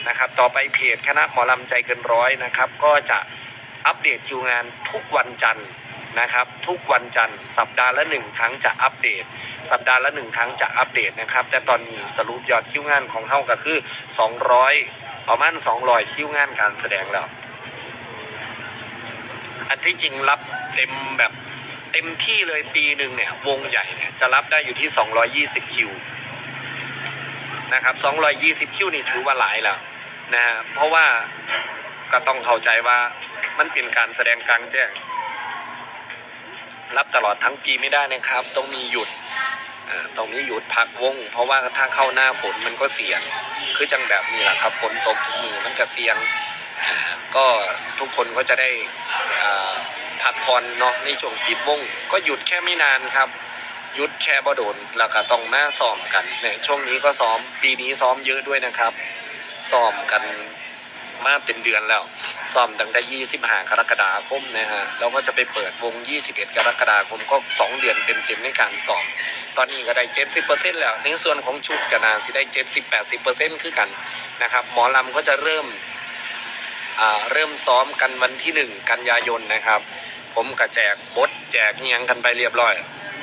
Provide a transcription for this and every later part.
นะครับต่อไปเพจคณะหมอลำใจเกินร้อยนะครับก็จะอัปเดตคิวงานทุกวันจันทร์นะครับทุกวันจันทร์สัปดาห์ละ1ครั้งจะอัปเดตสัปดาห์ละ1ครั้งจะอัปเดตนะครับแต่ตอนนี้สรุปยอดคิวงานของเฮาก็คือ200ประมาณ200คิวงานการแสดงแล้วอันที่จริงรับเต็มแบบเต็มที่เลยปีหนึ่งเนี่ยวงใหญ่เนี่ยจะรับได้อยู่ที่220คิวนะครับ220คิวนี่ถือว่าหลายแล้วนะเพราะว่าก็ต้องเข้าใจว่ามันเป็นการแสดงกลางแจ้งรับตลอดทั้งปีไม่ได้นะครับต้องมีหยุดตรงนี้หยุดพักวงเพราะว่าถ้าเข้าหน้าฝนมันก็เสี่ยงคือจังแบบนี้แหละครับฝนตกทุกมือมันก็เสี่ยงก็ทุกคนก็จะได้พักผ่อนเนาะในช่วงปิดวงก็หยุดแค่ไม่นานครับหยุดแค่บ่โดนแล้วก็ต้องมาซ้อมกันเนี่ยช่วงนี้ก็ซ้อมปีนี้ซ้อมเยอะด้วยนะครับซ้อมกันมาเป็นเดือนแล้วซ้อมตั้งแต่25กรกฎาคมนะฮะแล้วก็จะไปเปิดวง21กรกฎาคมก็2เดือนเต็มๆในการซ้อมตอนนี้ก็ได้ 70% แล้วในส่วนของชุดก็น่าสิได้ 70-80% คือกันนะครับหมอลำก็จะเริ่มซ้อมกันวันที่1กันยายนนะครับผมก็แจกบทแจกเงียงกันไปเรียบร้อย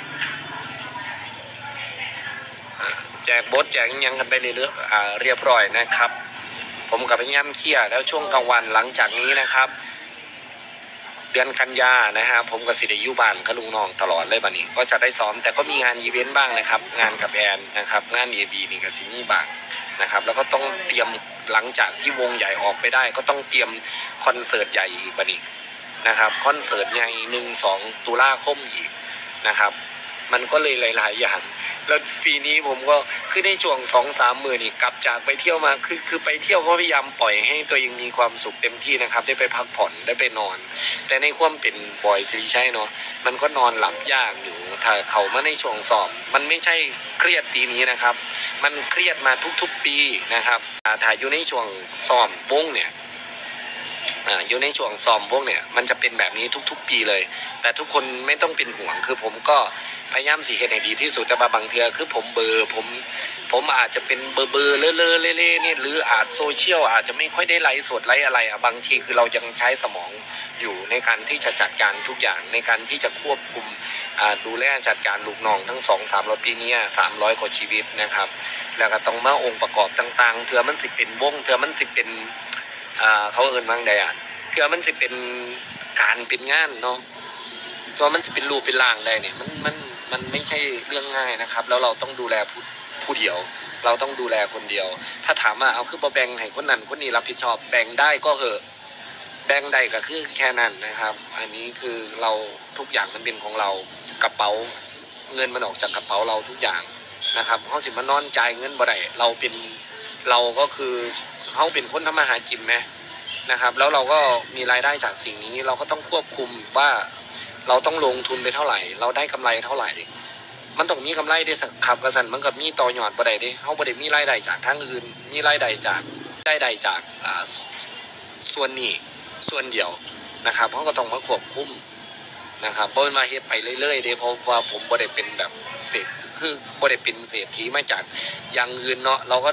แจกบทแจกเงียงกันไปเรียบร้อยนะครับผมกับพี่ย่ำเคี่ยแล้วช่วงกลางวันหลังจากนี้นะครับเดือนกันยานะฮะผมกับสิเดยุบานกับลุงน้องตลอดเลยบัดนี้ก็จะได้ซ้อมแต่ก็มีงานอีเวนต์บ้างนะครับงานกับแอนนะครับงานEABนี่กับซินี่บ้างนะครับแล้วก็ต้องเตรียมหลังจากที่วงใหญ่ออกไปได้ก็ต้องเตรียมคอนเสิร์ตใหญ่อีกบัดนี้นะครับคอนเสิร์ตใหญ่1-2 ตุลาคมอีกนะครับมันก็เลยหลายๆอย่างแล้วปีนี้ผมก็คือในช่วง 2-3 มื้อนี่กลับจากไปเที่ยวมาคือไปเที่ยวก็พยายามปล่อยให้ตัวเองมีความสุขเต็มที่นะครับได้ไปพักผ่อนได้ไปนอนแต่ในความเป็นบอยสิริชัยเนาะมันก็นอนหลับยากอยู่ถ้าเขามาในช่วงซ้อมมันไม่ใช่เครียดปีนี้นะครับมันเครียดมาทุกๆปีนะครับถ้าอยู่ในช่วงซ้อมวงเนี่ยอยู่ในช่วงซ้อมวงเนี่ยมันจะเป็นแบบนี้ทุกๆปีเลยแต่ทุกคนไม่ต้องเป็นห่วงคือผมก็พยายามสีเห็นให้ดีที่สุดแต่บางเทื่อคือผมอาจจะเป็นเบอร์เล่เนี่ยหรืออาจโซเชียลอาจจะไม่ค่อยได้ไลฟ์สดไลฟ์อะไรบางทีคือเรายังใช้สมองอยู่ในการที่จะจัดการทุกอย่างในการที่จะควบคุมดูแลจัดการลูกน้องทั้ง2-300ปีนี้300กว่าชีวิตนะครับแล้วก็ต้องมาองค์ประกอบต่างๆเทื่อมันสิเป็นวงเทื่อมันสิเป็นเขาเอิ้นว่าไงเทื่อมันสิเป็นการเป็นงานเนาะตัวมันจะเป็นรูปเป็นร่างได้เนี่ยมันไม่ใช่เรื่องง่ายนะครับแล้วเราต้องดูแลผู้เดียวเราต้องดูแลคนเดียวถ้าถามว่าเอาคือแบ่งให้คนนั้นคนนี้รับผิดชอบแบ่งได้ก็เหอะแบ่งได้ก็คือแค่นั้นนะครับอันนี้คือเราทุกอย่างมันเป็นของเรากระเป๋าเงินมันออกจากกระเป๋าเราทุกอย่างนะครับเขาสิมานอนจ่ายเงินบ่ได้เราก็คือเขาเป็นคนทำมาหากินไหมนะครับแล้วเราก็มีรายได้จากสิ่งนี้เราก็ต้องควบคุมว่าเราต้องลงทุนไปเท่าไหร่เราได้กำไรเท่าไหร่มันต้องมีกำไรได้สักขับกระสันมันกับมีต่อยอดบ่ได้เด้เขาบ่ได้มีรายได้จากทางอื่นมีรายได้จากส่วนนี้ส่วนเดียวนะครับเขาก็ต้องมาควบคุมนะครับเพราะมาเฮ็ดไปเรื่อยๆเด้เพราะว่าผมบ่ได้เป็นแบบเศรษฐคือบ่ได้เป็นเศรษฐีมาจากอย่างอื่นเนาะเราก็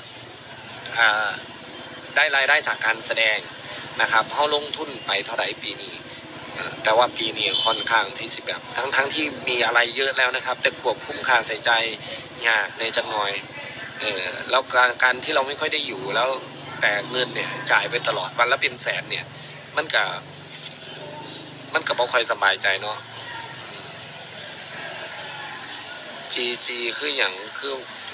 ได้รายได้จากการแสดงนะครับเขาลงทุนไปเท่าไหร่ปีนี้แต่ว่าปีนี้ค่อนข้างที่สิแบบทั้งที่มีอะไรเยอะแล้วนะครับแต่ควบคุมค่าใช้จ่ายยากในจังหน่อยแล้วการที่เราไม่ค่อยได้อยู่แล้วแต่เงินเนี่ยจ่ายไปตลอดวันละเป็นแสนเนี่ยมันก็บ่ค่อยสบายใจเนาะ GG คืออย่างคือ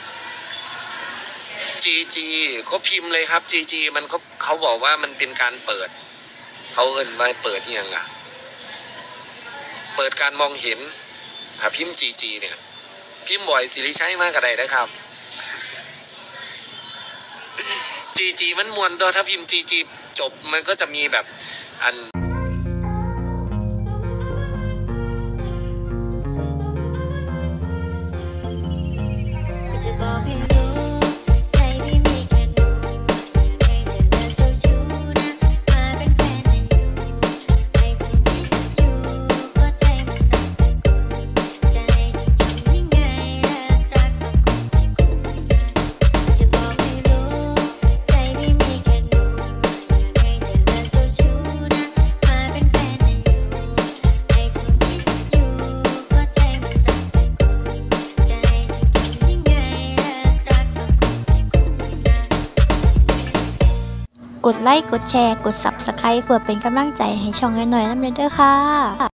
GG เขาพิมพ์เลยครับ GG มันก็เขาบอกว่ามันเป็นการเปิดเขาเอิ้นมาเปิดอย่างเปิดการมองเห็นถ้าพิมพ์ GG เนี่ยพิมพ์บ่อยสิริชัยมากก็ได้นะครับ GG มันมวนตัวถ้าพิมพ์ GG จบมันก็จะมีแบบอันกดไลค์กดแชร์กด Subscribe เพื่อเป็นกำลังใจให้ช่องน้อยๆน้ำเด้อค่ะ